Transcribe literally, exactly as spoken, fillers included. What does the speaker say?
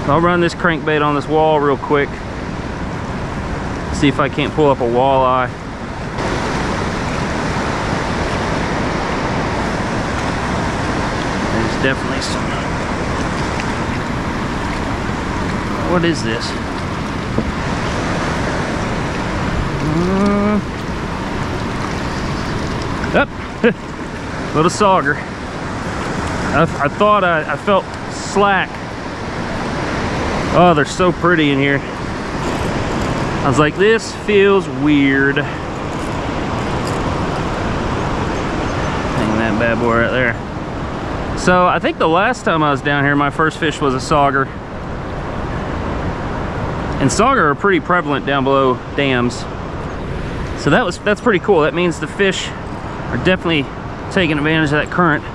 I'll run this crankbait on this wall real quick. See if I can't pull up a walleye. There's definitely some. What is this? Uh, oh, little sauger. I, I thought I, I felt slack. Oh, they're so pretty in here. I was like, this feels weird. Hang that bad boy right there. So I think the last time I was down here, my first fish was a sauger. And sauger are pretty prevalent down below dams. So that was that's pretty cool. That means the fish are definitely taking advantage of that current.